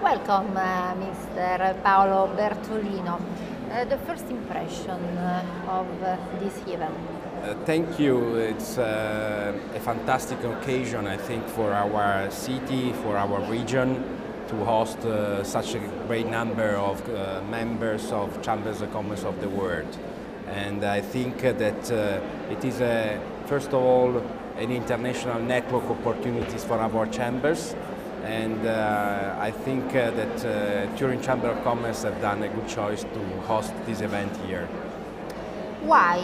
Welcome, Mr. Paolo Bertolino. The first impression of this event. Thank you. It's a fantastic occasion, I think, for our city, for our region, to host such a great number of members of Chambers of Commerce of the world. And I think that it is, first of all, an international network opportunities for our chambers. And I think that Turin Chamber of Commerce have done a good choice to host this event here. Why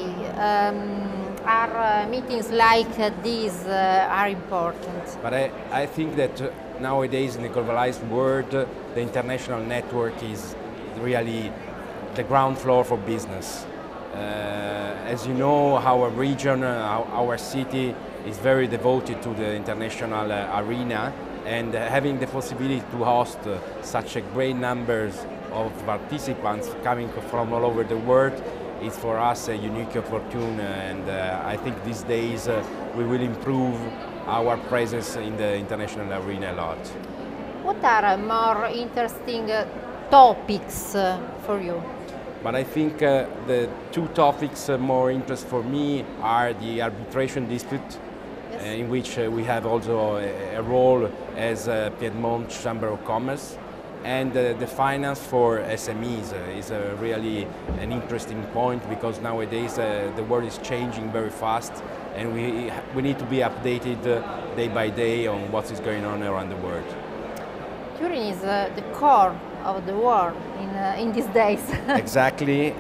are meetings like this are important? But I think that nowadays in the globalized world, the international network is really the ground floor for business. As you know, our region, our city is very devoted to the international arena, and having the possibility to host such a great numbers of participants coming from all over the world is for us a unique opportunity, and I think these days we will improve our presence in the international arena a lot. What are more interesting topics for you? But I think the two topics more interest for me are the arbitration dispute, in which we have also a role as Piedmont Chamber of Commerce, and the finance for SMEs is really an interesting point, because nowadays the world is changing very fast, and we need to be updated day by day on what is going on around the world. Turin is the core of the world in these days. Exactly.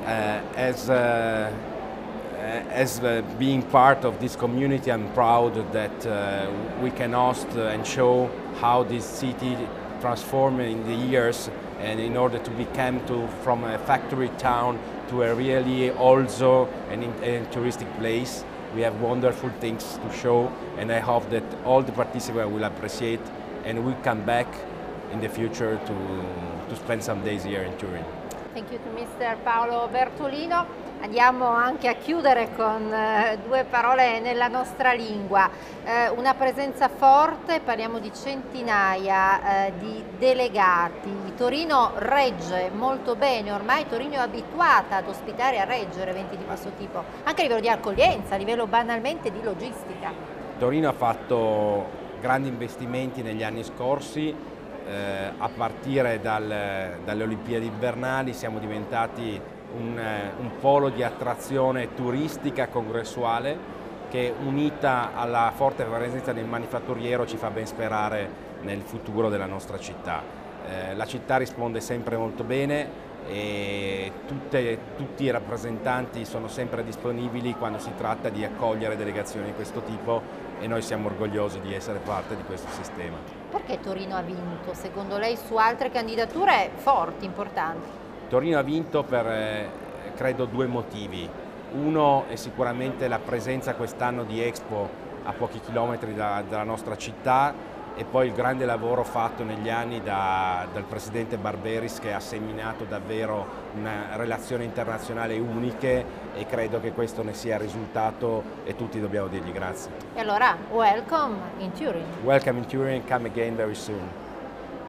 As being part of this community, I'm proud that we can host and show how this city transformed in the years, and in order to become from a factory town to a really also a touristic place. We have wonderful things to show, and I hope that all the participants will appreciate and will come back in the future to spend some days here in Turin. Thank you to Mr. Paolo Bertolino. Andiamo anche a chiudere con due parole nella nostra lingua. Una presenza forte, parliamo di centinaia di delegati. Torino regge molto bene, ormai Torino è abituata ad ospitare e a reggere eventi di questo tipo, anche a livello di accoglienza, a livello banalmente di logistica. Torino ha fatto grandi investimenti negli anni scorsi. A partire dalle Olimpiadi invernali siamo diventati un polo di attrazione turistica congressuale che, unita alla forte presenza del manifatturiero, ci fa ben sperare nel futuro della nostra città. La città risponde sempre molto bene e tutti i rappresentanti sono sempre disponibili quando si tratta di accogliere delegazioni di questo tipo, e noi siamo orgogliosi di essere parte di questo sistema. Perché Torino ha vinto, secondo lei, su altre candidature forti, importanti? Torino ha vinto per, credo, due motivi. Uno è sicuramente la presenza quest'anno di Expo a pochi chilometri dalla nostra città, e poi il grande lavoro fatto negli anni dal presidente Barberis, che ha seminato davvero una relazione internazionale uniche, e credo che questo ne sia il risultato, e tutti dobbiamo dirgli grazie. E allora, welcome in Turin. Welcome in Turin, come again very soon.